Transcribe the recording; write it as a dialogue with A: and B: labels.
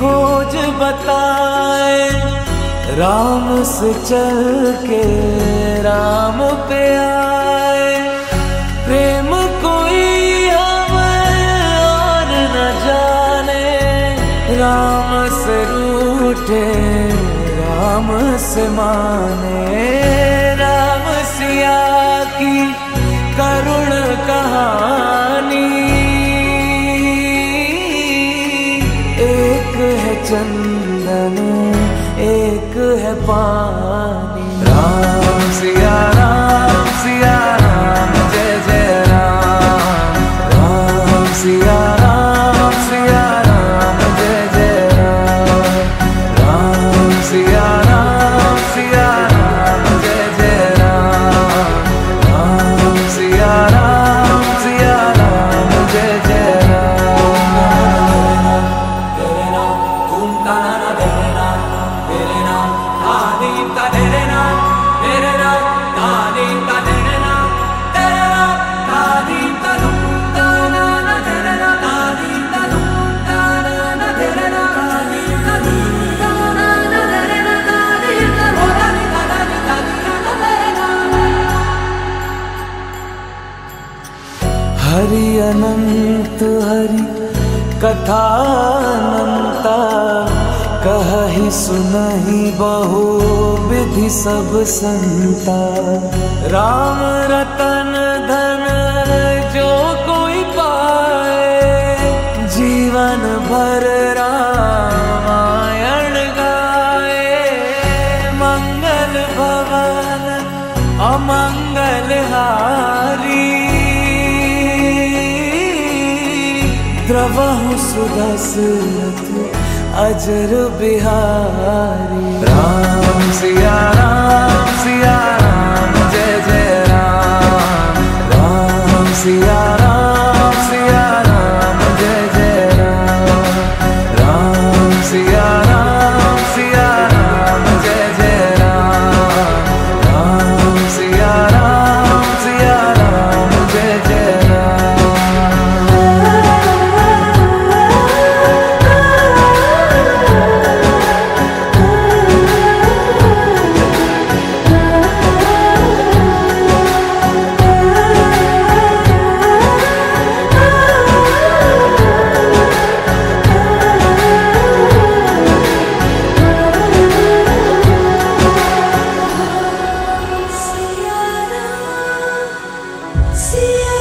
A: खोज बताए, राम से चल के राम पे आए। प्रेम कोई हमें और न जाने, राम से रूठे राम से माने। राम सिया की करुण कहानी, एक है चंदन एक है पानी। राम सिया राम जय जय राम। राम सिया राम जय जय राम। राम सिया राम जय जय राम। राम सिया राम जय जय राम। तेरे नाम तुम ताना तेरे नाम, तेरे नाम आदि का तेरे नाम, तेरे नाम आदि का तेरे नाम, तेरे नाम आदि का तुम ताना तेरे नाम, आदि का तुम ताना तेरे नाम, आदि का तुम ताना तेरे नाम, आदि का होदानी ताना तेरे नाम। हरि अनंत हरि कथा अनंता, कहि सुनहि बहु विधि सब संता। राम रतन धन जो कोई पाए, जीवन भर रामायण गाए। मंगल भवन अमंगल हारी, द्रवहु सुदशरथ अजर बिहारी। राम सिया राम जय जय राम। राम सिया राम जय जय राम। राम सिया राम जय जय राम। राम सिया राम जय जय राम।
B: See